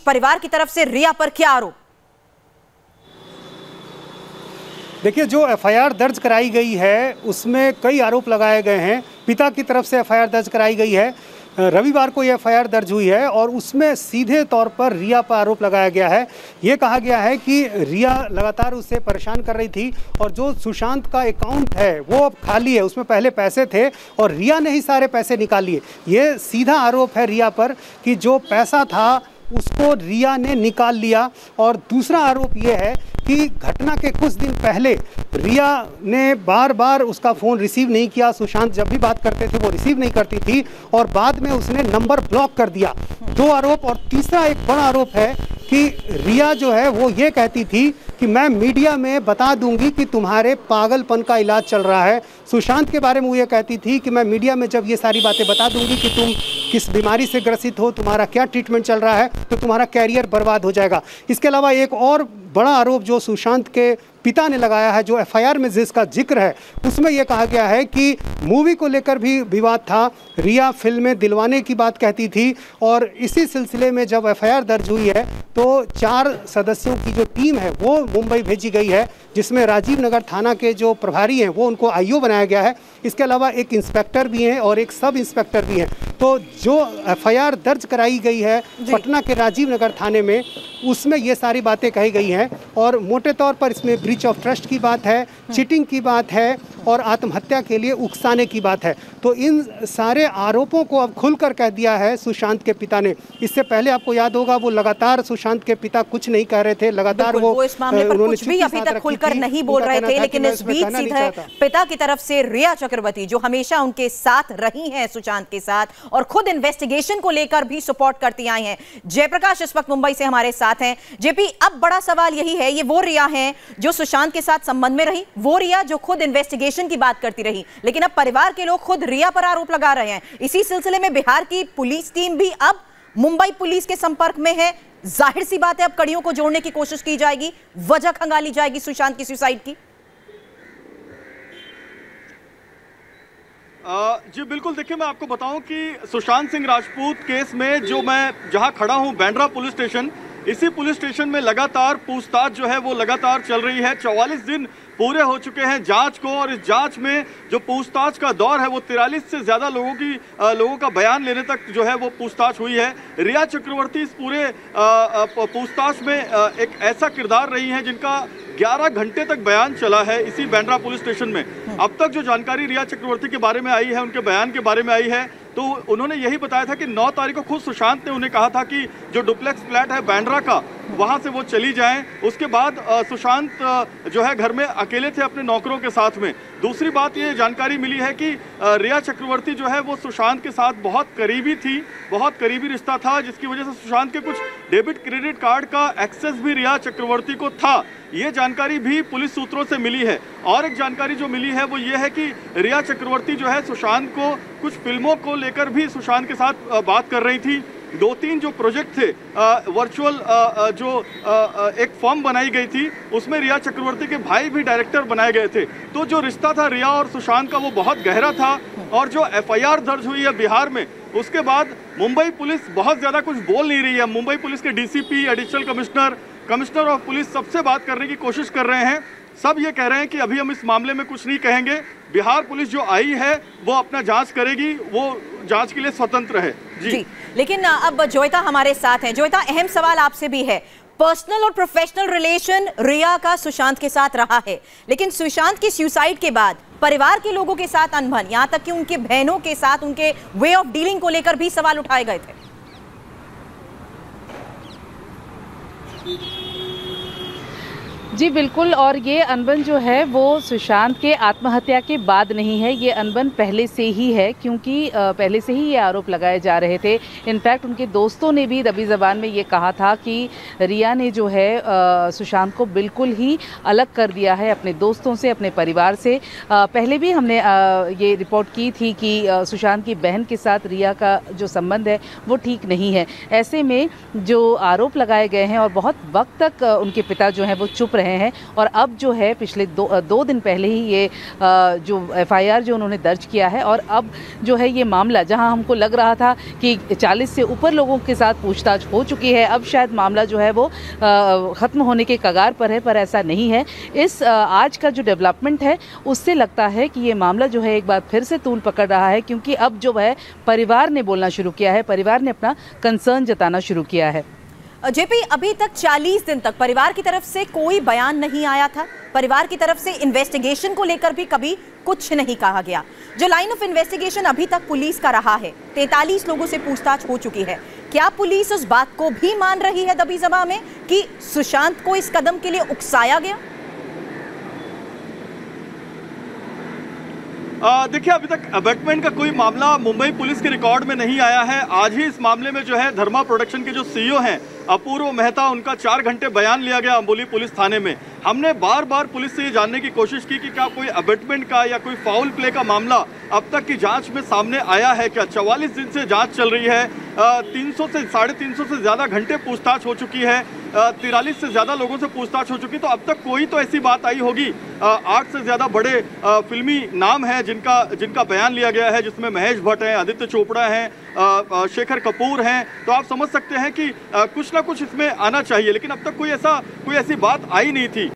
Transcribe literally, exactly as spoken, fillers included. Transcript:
परिवार की तरफ से रिया पर क्या आरोप? देखिए, जो एफ आई आर दर्ज कराई गई है उसमें कई आरोप लगाए गए हैं। पिता की तरफ से एफ आई आर दर्ज कराई गई है, रविवार को ये एफ आई आर दर्ज हुई है और उसमें सीधे तौर पर रिया पर आरोप लगाया गया है। ये कहा गया है कि रिया लगातार उससे परेशान कर रही थी और जो सुशांत का अकाउंट है वो अब खाली है, उसमें पहले पैसे थे और रिया ने ही सारे पैसे निकाल लिए। ये सीधा आरोप है रिया पर कि जो पैसा था उसको रिया ने निकाल लिया। और दूसरा आरोप ये है कि घटना के कुछ दिन पहले रिया ने बार बार उसका फ़ोन रिसीव नहीं किया, सुशांत जब भी बात करते थे वो रिसीव नहीं करती थी और बाद में उसने नंबर ब्लॉक कर दिया। दो आरोप। और तीसरा एक बड़ा आरोप है कि रिया जो है वो ये कहती थी कि मैं मीडिया में बता दूंगी कि तुम्हारे पागलपन का इलाज चल रहा है। सुशांत के बारे में वो ये कहती थी कि मैं मीडिया में जब ये सारी बातें बता दूंगी कि तुम किस बीमारी से ग्रसित हो, तुम्हारा क्या ट्रीटमेंट चल रहा है, तो तुम्हारा कैरियर बर्बाद हो जाएगा। इसके अलावा एक और बड़ा आरोप जो सुशांत के पिता ने लगाया है, जो एफ आई आर में जिसका जिक्र है, उसमें यह कहा गया है कि मूवी को लेकर भी विवाद था। रिया फिल्म में दिलवाने की बात कहती थी और इसी सिलसिले में जब एफ आई आर दर्ज हुई है तो चार सदस्यों की जो टीम है वो मुंबई भेजी गई है, जिसमें राजीव नगर थाना के जो प्रभारी हैं वो उनको आई ओ बनाया गया है। इसके अलावा एक इंस्पेक्टर भी हैं और एक सब इंस्पेक्टर भी हैं। तो जो एफ आई आर दर्ज कराई गई है पटना के राजीव नगर थाने में, उसमें ये सारी बातें कही गई हैं और मोटे तौर पर इसमें ब्रीच ऑफ ट्रस्ट की बात है, चीटिंग की बात है और आत्महत्या के लिए उकसाने की बात है। तो इन सारे आरोपों को अब खुलकर कह दिया है सुशांत के पिता ने। इससे पहले आपको याद होगा वो लगातार सुशांत के पिता कुछ नहीं कह रहे थे, लगातार वो, वो इस मामले पर कुछ भी अभी तक खुलकर नहीं बोल रहे थे। लेकिन इस बीच सीधे पिता की तरफ से रिया चक्रवर्ती, जो हमेशा उनके साथ रही हैं सुशांत के साथ और खुद इन्वेस्टिगेशन को लेकर भी सपोर्ट करती आई हैं, जयप्रकाश इस वक्त मुंबई से हमारे साथ हैं। जेपी, अब बड़ा सवाल यही है, ये वो रिया हैं जो सुशांत के साथ संबंध में रही, वो रिया जो खुद इन्वेस्टिगेशन की बात करती रही, लेकिन अब परिवार के लोग खुद रिया पर आरोप लगा रहे हैं। इसी सिलसिले में बिहार की पुलिस टीम भी अब मुंबई पुलिस के संपर्क में है। जाहिर सी बात है अब कड़ियों को जोड़ने की कोशिश की जाएगी, वजह खंगाली जाएगी सुशांत की सुसाइड की। आ, जी बिल्कुल, देखिए मैं आपको बताऊं कि सुशांत सिंह राजपूत केस में जो मैं जहां खड़ा हूं बांद्रा पुलिस स्टेशन, इसी पुलिस स्टेशन में लगातार पूछताछ जो है वो लगातार चल रही है। चौवालीस दिन पूरे हो चुके हैं जांच को और इस जांच में जो पूछताछ का दौर है वो तिरालीस से ज़्यादा लोगों की आ, लोगों का बयान लेने तक जो है वो पूछताछ हुई है। रिया चक्रवर्ती इस पूरे पूछताछ में आ, एक ऐसा किरदार रही हैं जिनका ग्यारह घंटे तक बयान चला है इसी बांद्रा पुलिस स्टेशन में। अब तक जो जानकारी रिया चक्रवर्ती के बारे में आई है, उनके बयान के बारे में आई है, तो उन्होंने यही बताया था कि नौ तारीख को खुद सुशांत ने उन्हें कहा था कि जो डुप्लेक्स फ्लैट है बांद्रा का, वहां से वो चली जाएं। उसके बाद सुशांत जो है घर में अकेले थे अपने नौकरों के साथ में। दूसरी बात ये जानकारी मिली है कि रिया चक्रवर्ती जो है वो सुशांत के साथ बहुत करीबी थी, बहुत करीबी रिश्ता था, जिसकी वजह से सुशांत के कुछ डेबिट क्रेडिट कार्ड का एक्सेस भी रिया चक्रवर्ती को था। ये जानकारी भी पुलिस सूत्रों से मिली है। और एक जानकारी जो मिली है वो ये है कि रिया चक्रवर्ती जो है सुशांत को कुछ फिल्मों को लेकर भी सुशांत के साथ बात कर रही थी। दो तीन जो प्रोजेक्ट थे, वर्चुअल जो आ, एक फॉर्म बनाई गई थी, उसमें रिया चक्रवर्ती के भाई भी डायरेक्टर बनाए गए थे। तो जो रिश्ता था रिया और सुशांत का वो बहुत गहरा था। और जो एफ आई आर दर्ज हुई है बिहार में, उसके बाद मुंबई पुलिस बहुत ज़्यादा कुछ बोल नहीं रही है। मुंबई पुलिस के D C P, additional commissioner, commissioner of police सबसे बात करने की कोशिश कर रहे हैं। सब ये कह रहे हैं कि अभी हम इस मामले में कुछ नहीं कहेंगे। बिहार पुलिस जो आई है वो अपना जांच करेगी, वो जांच के लिए स्वतंत्र है। जी, जी। लेकिन अब जोयता हमारे साथ हैं। जोयता, अहम सवाल आपसे भी है। पर्सनल और प्रोफेशनल रिलेशन रिया का सुशांत के साथ रहा है, लेकिन सुशांत की सुसाइड के बाद परिवार के लोगों के साथ अनबन, यहां तक कि उनके बहनों के साथ उनके वे ऑफ डीलिंग को लेकर भी सवाल उठाए गए थे। जी बिल्कुल, और ये अनबन जो है वो सुशांत के आत्महत्या के बाद नहीं है, ये अनबन पहले से ही है, क्योंकि पहले से ही ये आरोप लगाए जा रहे थे। इनफैक्ट उनके दोस्तों ने भी दबी ज़बान में ये कहा था कि रिया ने जो है सुशांत को बिल्कुल ही अलग कर दिया है अपने दोस्तों से, अपने परिवार से। पहले भी हमने ये रिपोर्ट की थी कि सुशांत की बहन के साथ रिया का जो संबंध है वो ठीक नहीं है। ऐसे में जो आरोप लगाए गए हैं और बहुत वक्त तक उनके पिता जो हैं वो चुप रहे हैं। और अब जो है पिछले दो दो दिन पहले ही ये जो एफ आई आर जो उन्होंने दर्ज किया है, और अब जो है ये मामला, जहां हमको लग रहा था कि चालीस से ऊपर लोगों के साथ पूछताछ हो चुकी है, अब शायद मामला जो है वो ख़त्म होने के कगार पर है, पर ऐसा नहीं है। इस आज का जो डेवलपमेंट है उससे लगता है कि ये मामला जो है एक बार फिर से तूल पकड़ रहा है, क्योंकि अब जो है परिवार ने बोलना शुरू किया है, परिवार ने अपना कंसर्न जताना शुरू किया है। जेपी, अभी तक चालीस दिन तक परिवार की तरफ से कोई बयान नहीं आया था, परिवार की तरफ से इन्वेस्टिगेशन को लेकर भी कभी कुछ नहीं कहा गया। जो लाइन ऑफ इन्वेस्टिगेशन अभी तक पुलिस का रहा है, तैंतालीस लोगों से पूछताछ हो चुकी है, क्या पुलिस उस बात को भी मान रही है दबी ज़बां में कि सुशांत को इस कदम के लिए उकसाया गया? देखिए, अभी तक अबैटमेंट का कोई मामला मुंबई पुलिस के रिकॉर्ड में नहीं आया है। आज ही इस मामले में जो है धर्मा प्रोडक्शन के जो सीईओ हैं अपूर्व मेहता, उनका चार घंटे बयान लिया गया अंबोली पुलिस थाने में। हमने बार बार पुलिस से ये जानने की कोशिश की कि क्या कोई अबैटमेंट का या कोई फाउल प्ले का मामला अब तक की जांच में सामने आया है क्या। चवालीस दिन से जांच चल रही है, तीन सौ से साढ़े तीन सौ से ज़्यादा घंटे पूछताछ हो चुकी है, तिरालीस से ज़्यादा लोगों से पूछताछ हो चुकी, तो अब तक कोई तो ऐसी बात आई होगी। आठ से ज़्यादा बड़े फिल्मी नाम हैं जिनका जिनका बयान लिया गया है, जिसमें महेश भट्ट हैं, आदित्य चोपड़ा हैं, शेखर कपूर हैं। तो आप समझ सकते हैं कि कुछ ना कुछ इसमें आना चाहिए, लेकिन अब तक कोई ऐसा कोई ऐसी बात आई नहीं थी।